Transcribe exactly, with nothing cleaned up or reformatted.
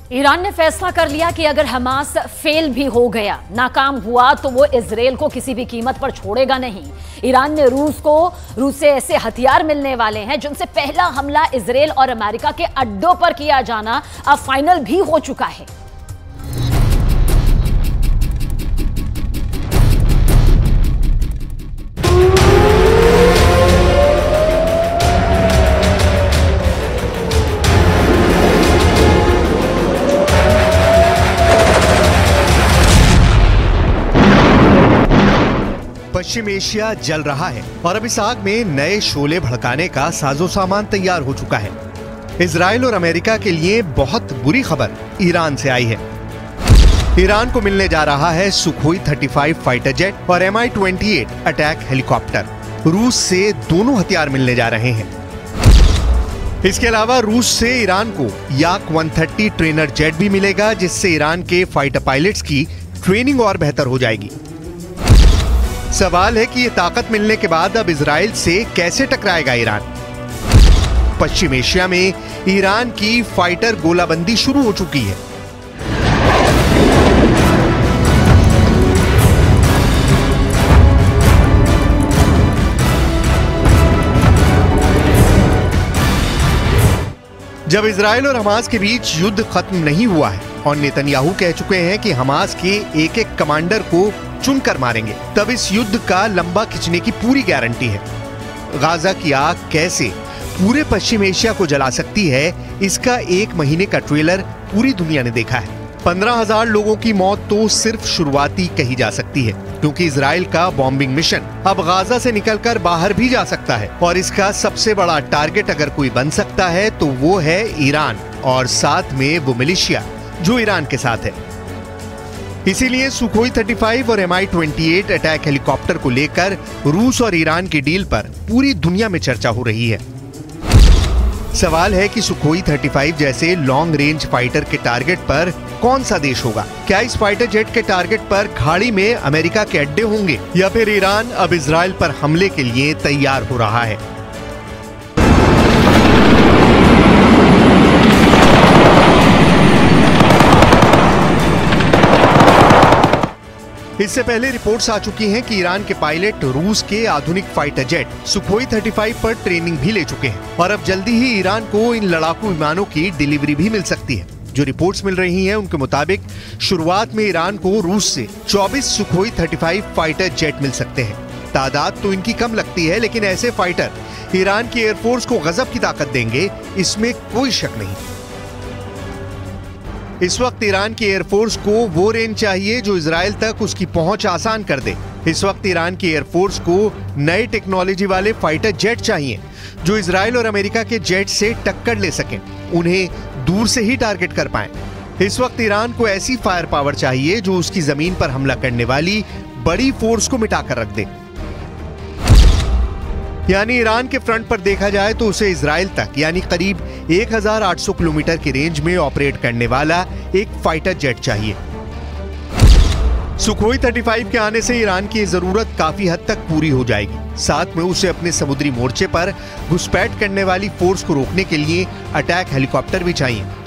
Iran ने फैसला कर लिया कि अगर हमास फेल भी हो गया, नाकाम हुआ, तो वो इजराइल को किसी भी कीमत पर छोड़ेगा नहीं। ईरान ने रूस को रूस से ऐसे हथियार मिलने वाले हैं जिनसे पहला हमला इजराइल और अमेरिका के अड्डों पर किया जाना अब फाइनल भी हो चुका है। पश्चिम एशिया जल रहा है और अब इस आग में नए शोले भड़काने का साजो सामान तैयार हो चुका है। इजराइल और अमेरिका के लिए बहुत बुरी खबर ईरान से आई है। ईरान को मिलने जा रहा है सुखोई पैंतीस फाइटर जेट और एम आई अट्ठाईस अटैक हेलीकॉप्टर। रूस से दोनों हथियार मिलने जा रहे हैं। इसके अलावा रूस से ईरान को याक एक सौ तीस ट्रेनर जेट भी मिलेगा, जिससे ईरान के फाइटर पायलट्स की ट्रेनिंग और बेहतर हो जाएगी। सवाल है कि ये ताकत मिलने के बाद अब इजराइल से कैसे टकराएगा ईरान। पश्चिम एशिया में ईरान की फाइटर गोलाबंदी शुरू हो चुकी है। जब इजराइल और हमास के बीच युद्ध खत्म नहीं हुआ है और नेतन्याहू कह चुके हैं कि हमास के एक एक कमांडर को चुनकर मारेंगे, तब इस युद्ध का लंबा खिंचने की पूरी गारंटी है। गाजा की आग कैसे पूरे पश्चिम एशिया को जला सकती है, इसका एक महीने का ट्रेलर पूरी दुनिया ने देखा है। पंद्रह हजार लोगों की मौत तो सिर्फ शुरुआती कही जा सकती है, क्योंकि इजराइल का बॉम्बिंग मिशन अब गाजा से निकलकर बाहर भी जा सकता है और इसका सबसे बड़ा टारगेट अगर कोई बन सकता है तो वो है ईरान और साथ में वो मिलिशिया जो ईरान के साथ है। इसीलिए सुखोई पैंतीस और एम आई अट्ठाईस अटैक हेलीकॉप्टर को लेकर रूस और ईरान की डील पर पूरी दुनिया में चर्चा हो रही है। सवाल है कि सुखोई पैंतीस जैसे लॉन्ग रेंज फाइटर के टारगेट पर कौन सा देश होगा? क्या इस फाइटर जेट के टारगेट पर खाड़ी में अमेरिका के अड्डे होंगे या फिर ईरान अब इजराइल पर हमले के लिए तैयार हो रहा है? इससे पहले रिपोर्ट्स आ चुकी हैं कि ईरान के पायलट रूस के आधुनिक फाइटर जेट सुखोई पैंतीस पर ट्रेनिंग भी ले चुके हैं और अब जल्दी ही ईरान को इन लड़ाकू विमानों की डिलीवरी भी मिल सकती है। जो रिपोर्ट्स मिल रही हैं उनके मुताबिक शुरुआत में ईरान को रूस से चौबीस सुखोई पैंतीस फाइटर जेट मिल सकते हैं। तादाद तो इनकी कम लगती है, लेकिन ऐसे फाइटर ईरान की एयरफोर्स को गजब की ताकत देंगे, इसमें कोई शक नहीं। इस वक्त ईरान की एयरफोर्स को वो रेंज चाहिए जो इजराइल तक उसकी पहुंच आसान कर दे। इस वक्त ईरान की एयरफोर्स को नई टेक्नोलॉजी वाले फाइटर जेट चाहिए जो इजराइल और अमेरिका के जेट से टक्कर ले सकें, उन्हें दूर से ही टारगेट कर पाएं। इस वक्त ईरान को ऐसी फायर पावर चाहिए जो उसकी जमीन पर हमला करने वाली बड़ी फोर्स को मिटाकर रख दे। यानी ईरान के फ्रंट पर देखा जाए तो उसे इजराइल तक यानी करीब एक हज़ार आठ सौ किलोमीटर की रेंज में ऑपरेट करने वाला एक फाइटर जेट चाहिए। सुखोई पैंतीस के आने से ईरान की जरूरत काफी हद तक पूरी हो जाएगी। साथ में उसे अपने समुद्री मोर्चे पर घुसपैठ करने वाली फोर्स को रोकने के लिए अटैक हेलीकॉप्टर भी चाहिए।